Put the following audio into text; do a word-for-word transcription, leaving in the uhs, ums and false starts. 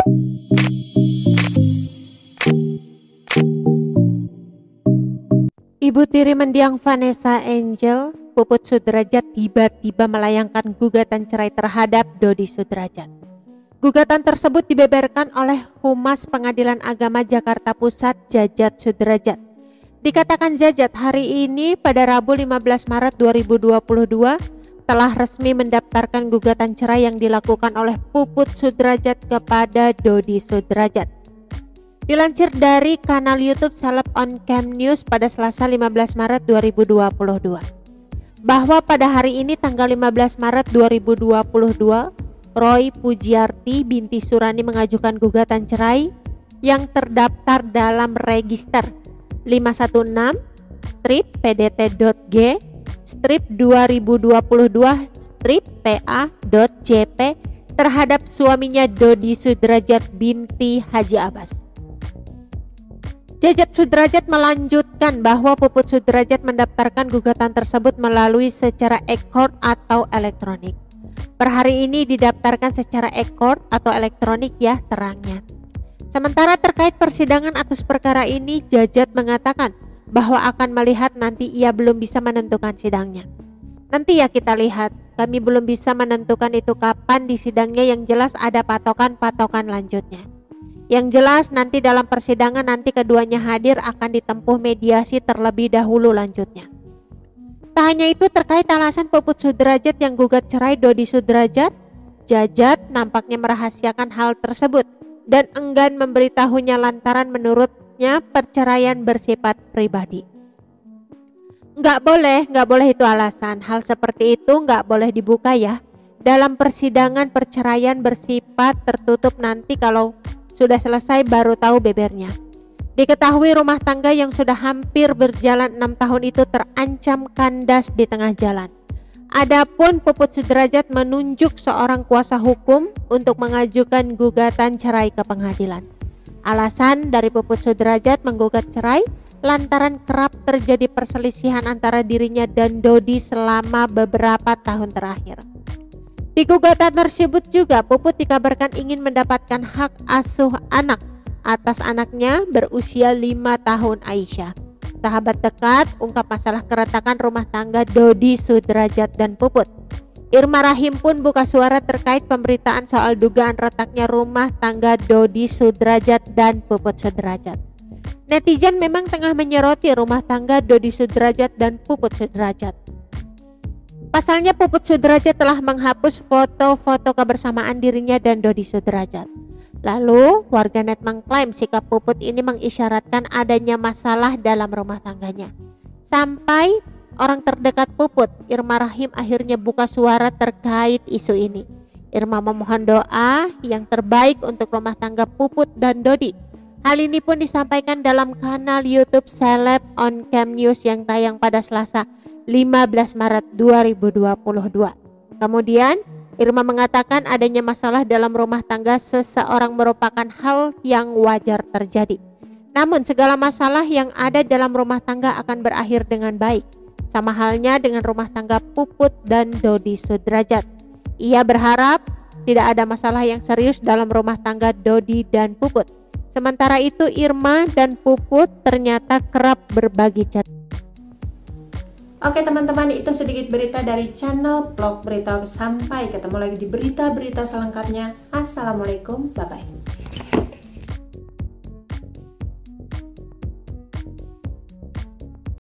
Ibu tiri mendiang Vanessa Angel, Puput Sudrajat tiba-tiba melayangkan gugatan cerai terhadap Dodi Sudrajat. Gugatan tersebut dibeberkan oleh Humas Pengadilan Agama Jakarta Pusat, Jajat Sudrajat. Dikatakan Jajat hari ini pada Rabu lima belas Maret dua ribu dua puluh dua telah resmi mendaftarkan gugatan cerai yang dilakukan oleh Puput Sudrajat kepada Dodi Sudrajat. Dilansir dari kanal YouTube Celeb on Cam News pada Selasa lima belas Maret dua ribu dua puluh dua, bahwa pada hari ini tanggal lima belas Maret dua ribu dua puluh dua, Roy Pujiarti binti Surani mengajukan gugatan cerai yang terdaftar dalam register lima satu enam strip P D T dot G strip dua ribu dua puluh dua strip P A dot J P terhadap suaminya Dodi Sudrajat binti Haji Abbas. Jajat Sudrajat melanjutkan bahwa Puput Sudrajat mendaftarkan gugatan tersebut melalui secara e-court atau elektronik. Per hari ini didaftarkan secara e-court atau elektronik ya terangnya. Sementara terkait persidangan atas perkara ini, Jajat mengatakan bahwa akan melihat nanti ia belum bisa menentukan sidangnya. Nanti ya kita lihat, kami belum bisa menentukan itu kapan di sidangnya, yang jelas ada patokan-patokan lanjutnya. Yang jelas nanti dalam persidangan nanti keduanya hadir akan ditempuh mediasi terlebih dahulu lanjutnya. Tak hanya itu, terkait alasan Puput Sudrajat yang gugat cerai Dodi Sudrajat, Jajat nampaknya merahasiakan hal tersebut dan enggan memberitahunya lantaran menurutnya perceraian bersifat pribadi. Nggak boleh, nggak boleh itu alasan. Hal seperti itu nggak boleh dibuka ya. Dalam persidangan perceraian bersifat tertutup, nanti kalau sudah selesai baru tahu bebernya. Diketahui rumah tangga yang sudah hampir berjalan enam tahun itu terancam kandas di tengah jalan. Adapun Puput Sudrajat menunjuk seorang kuasa hukum untuk mengajukan gugatan cerai ke pengadilan. Alasan dari Puput Sudrajat menggugat cerai lantaran kerap terjadi perselisihan antara dirinya dan Dodi selama beberapa tahun terakhir. Di gugatan tersebut juga Puput dikabarkan ingin mendapatkan hak asuh anak atas anaknya berusia lima tahun, Aisyah. Sahabat dekat ungkap masalah keretakan rumah tangga Dodi Sudrajat dan Puput. Irma Rahim pun buka suara terkait pemberitaan soal dugaan retaknya rumah tangga Dodi Sudrajat dan Puput Sudrajat. Netizen memang tengah menyoroti rumah tangga Dodi Sudrajat dan Puput Sudrajat. Pasalnya Puput Sudrajat telah menghapus foto-foto kebersamaan dirinya dan Dodi Sudrajat. Lalu warganet mengklaim sikap Puput ini mengisyaratkan adanya masalah dalam rumah tangganya. Sampai orang terdekat Puput, Irma Rahim, akhirnya buka suara terkait isu ini. Irma memohon doa yang terbaik untuk rumah tangga Puput dan Dodi. Hal ini pun disampaikan dalam kanal YouTube Celeb on Cam News yang tayang pada Selasa lima belas Maret dua ribu dua puluh dua. Kemudian Irma mengatakan adanya masalah dalam rumah tangga seseorang merupakan hal yang wajar terjadi. Namun segala masalah yang ada dalam rumah tangga akan berakhir dengan baik. Sama halnya dengan rumah tangga Puput dan Dodi Sudrajat. Ia berharap tidak ada masalah yang serius dalam rumah tangga Dodi dan Puput. Sementara itu Irma dan Puput ternyata kerap berbagi chat. Oke teman-teman, itu sedikit berita dari channel Vlog Berita. Sampai ketemu lagi di berita-berita selengkapnya. Assalamualaikum, bye-bye.